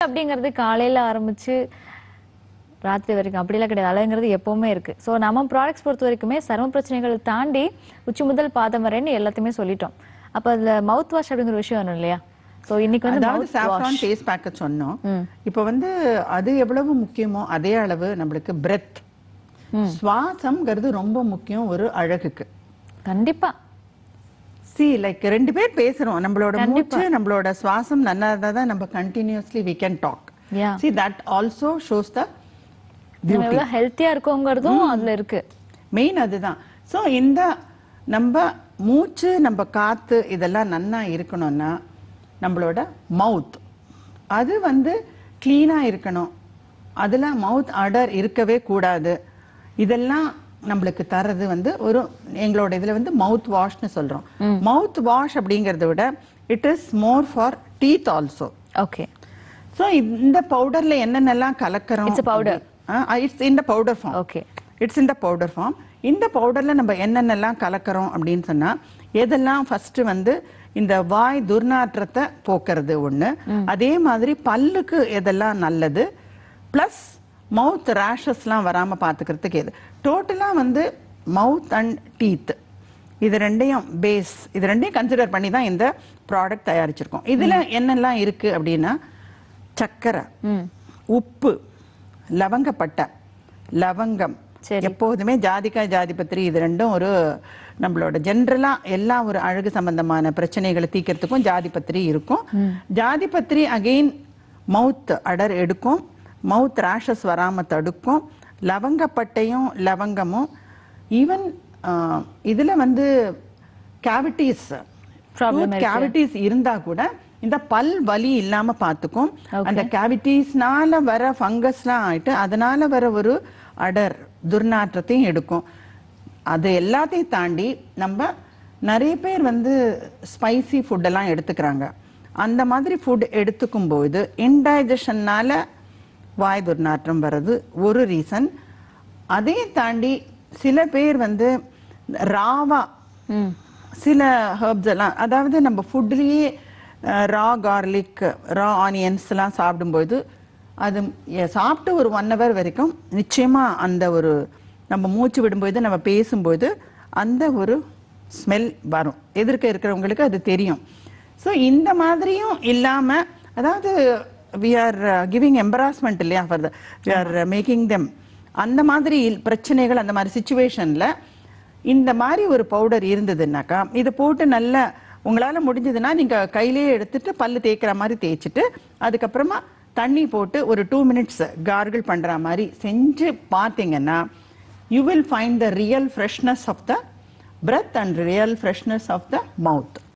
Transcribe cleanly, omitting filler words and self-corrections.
அப்படிங்கிறது காலையில ஆரம்பிச்சு ராத்திரி வரைக்கும் அப்படிலாம் கிடையாது. அலைங்கிறது எப்பவுமே இருக்கு. ஸோ நம்ம ப்ராடக்ட்ஸ் பொறுத்த வரைக்குமே சரும பிரச்சனைகளை தாண்டி உச்சி முதல் பாதம் வரைன்னு எல்லாத்தையுமே சொல்லிட்டோம். அப்ப அதுல மவுத் வாஷ் அப்படிங்கிற விஷயம் வேணும் இல்லையா? ஸோ இன்னைக்கு வந்து அதாவது சாஃப்ரான் ஃபேஸ் பேக் சொன்னோம். இப்போ வந்து அது எவ்வளவு முக்கியமோ அதே அளவு நம்மளுக்கு பிரெத், சுவாசம்ங்கிறது ரொம்ப முக்கியம் ஒரு அழகுக்கு. கண்டிப்பா. லைக் ரெண்டு பேர் பேசுறோம், நம்மளோட மூச்சு நம்மளோட சுவாசம் நல்லா இருந்தா தான் நம்ம continuously we can talk. See that also shows the beauty. எவ்வளவு ஹெல்த்தியா இருக்கோங்கிறதும் அதுல இருக்கு. மெயின் அதுதான். ஸோ இந்த நம்ம மூச்சு நம்ம காத்து இதெல்லாம் நன்னா இருக்கணும்னா நம்மளோட மவுத் அது வந்து கிளீனா இருக்கணும். அதுல மவுத் அடர் இருக்கவே கூடாது. இதெல்லாம் நம்மளுக்கு தரது வந்து ஒரு எங்களோட இதுல வந்து மவுத் வாஷ்னு சொல்றோம். மவுத் வாஷ் அப்படிங்கறத விட it is more for teeth also. Okay. So இந்த பவுடர்ல என்னென்னலாம் கலக்கிறோம்? It's powder. It's in the powder form. Okay. It's in the powder form. இந்த பவுடர்ல நம்ம என்னென்னலாம் கலக்கிறோம் அப்படின்னு சொன்னா எதெல்லாம் ஃபர்ஸ்ட் வந்து இந்த வாய் துர்நாற்றத்தை போக்குறது ஒண்ணு, அதே மாதிரி பல்லுக்கு எதெல்லாம் நல்லது, பிளஸ் மவுத் ரேஷஸ்லாம் வராம பாத்துக்கிறதுக்கு எது. டோட்டலா வந்து மவுத் அண்ட் டீத் இது ரெண்டையும் பேஸ், இது ரெண்டையும் கன்சிடர் பண்ணி தான் இந்த ப்ராடக்ட் தயாரிச்சிருக்கோம். இதுல என்னெல்லாம் இருக்கு அப்படின்னா சக்கரை, உப்பு, லவங்கப்பட்டை, லவங்கம், எப்போதுமே ஜாதிக்காய் ஜாதிபத்திரி, இது ரெண்டும் ஒரு நம்மளோட ஜென்ரலா எல்லா ஒரு அழகு சம்பந்தமான பிரச்சனைகளை தீக்கிறதுக்கும் ஜாதிபத்திரி இருக்கும். ஜாதிபத்திரி அகெயின் மவுத் அடர் எடுக்கும், மவுத் ரேஷஸ் வராம தடுக்கும். லவங்கப்பட்டையும் லவங்கமும் ஈவன் இதுல வந்து கேவிட்டிஸ் இருந்தா கூட இந்த பல் வலி இல்லாம பாத்துக்கும். அந்த கேவிட்டிஸ்னால வர ஃபங்கஸ்லாம் ஆயிட்டு அதனால வர ஒரு அடர் துர்நாற்றத்தையும் எடுக்கும். அது எல்லாத்தையும் தாண்டி நம்ம நிறைய பேர் வந்து ஸ்பைசி ஃபுட் எல்லாம் எடுத்துக்கிறாங்க. அந்த மாதிரி ஃபுட் எடுத்துக்கும் போது இன்டைஜஷன்னால வாய் துர்நாற்றம் வர்றது ஒரு ரீசன். அதே தாண்டி சில பேர் வந்து ராவா சில ஹெர்ப்ஸ் எல்லாம், அதாவது நம்ம ஃபுட்லயே ரா கார்லிக், ரா ஆனியன்ஸ் எல்லாம் சாப்பிடும்போது அது சாப்பிட்டு ஒரு 1 hour வரைக்கும் நிச்சயமா அந்த ஒரு நம்ம மூச்சு விடும்போது நம்ம பேசும்போது அந்த ஒரு ஸ்மெல் வரும். எதிர்க்க இருக்கிறவங்களுக்கு அது தெரியும். ஸோ இந்த மாதிரியும் இல்லாம, அதாவது we are giving embarrassment இல்லையா, for the we are making them அந்த மாதிரி பிரச்சனைகள், அந்த மாதிரி சிச்சுவேஷன்ல இந்த மாதிரி ஒரு பவுடர் இருந்ததுன்னாக்கா இதை போட்டு நல்லா உங்களால முடிஞ்சதுன்னா நீங்க கையிலேயே எடுத்துட்டு பல்லு தேய்க்கிற மாதிரி தேய்ச்சிட்டு அதுக்கப்புறமா தண்ணி போட்டு ஒரு 2 minutes கார்கிள் பண்ற மாதிரி செஞ்சு பார்த்தீங்கன்னா you will find the real freshness of the breath and real freshness of the mouth.